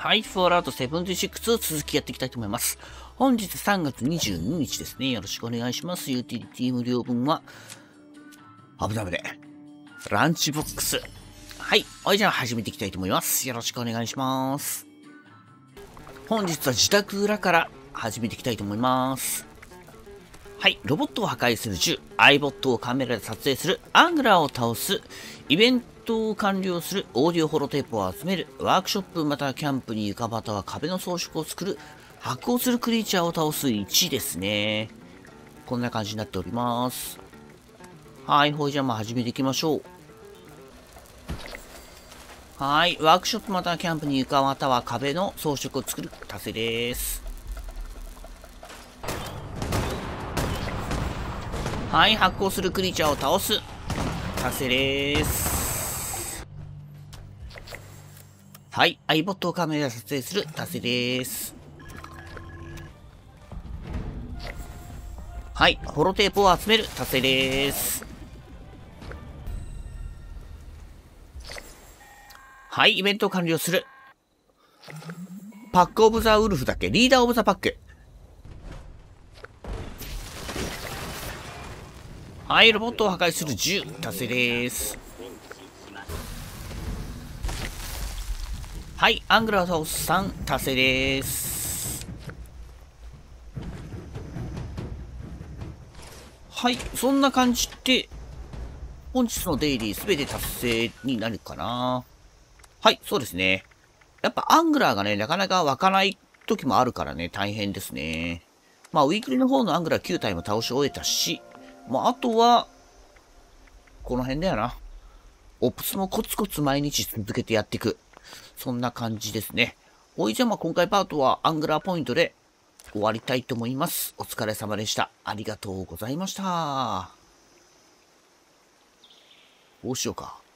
はい、フォールアウト76を続きやっていきたいと思います。本日3月22日ですね。よろしくお願いします。ユーティリティ無料分は、危ない危ない。ランチボックス。はい、じゃあ始めていきたいと思います。よろしくお願いします。本日は自宅裏から始めていきたいと思います。はい、ロボットを破壊する銃、アイボットをカメラで撮影する、アングラーを倒す、イベントを完了する、オーディオホロテープを集める、ワークショップまたはキャンプに床または壁の装飾を作る、発光するクリーチャーを倒す1ですね。こんな感じになっております。はい、じゃあ始めていきましょう。はい、ワークショップまたはキャンプに床または壁の装飾を作る、達成です。はい、発光するクリーチャーを倒す。達成です。はい、アイボットをカメラで撮影する。達成です。はい、ホロテープを集める。達成です。はい、イベントを完了する。パックオブザウルフだっけ？リーダーオブザパック。はい、ロボットを破壊する10。達成です。はい、アングラーを倒す3。達成です。はい、そんな感じで、本日のデイリーすべて達成になるかな。はい、そうですね。やっぱアングラーがね、なかなか湧かない時もあるからね、大変ですね。まあ、ウィークリーの方のアングラー9体も倒し終えたし、まあ、あとは、この辺だよな。オプスもコツコツ毎日続けてやっていく。そんな感じですね。じゃあ今回パートはアングラーポイントで終わりたいと思います。お疲れ様でした。ありがとうございました。どうしようか。